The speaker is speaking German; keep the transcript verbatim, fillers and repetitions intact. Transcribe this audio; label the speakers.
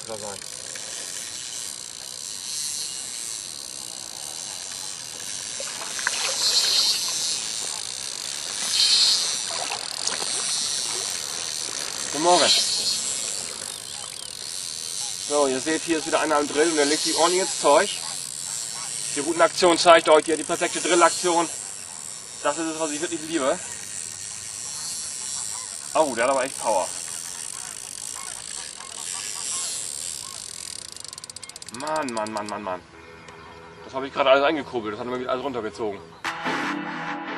Speaker 1: müsste da sein. Guten Morgen. So, ihr seht, hier ist wieder einer am Drill und der legt sich ordentlich ins Zeug. Die Routenaktion zeigt euch hier die perfekte Drillaktion. Das ist es, was ich wirklich liebe. Oh, der hat aber echt Power. Mann, Mann, Mann, Mann, Mann. Das habe ich gerade alles eingekurbelt, das hat mir alles runtergezogen.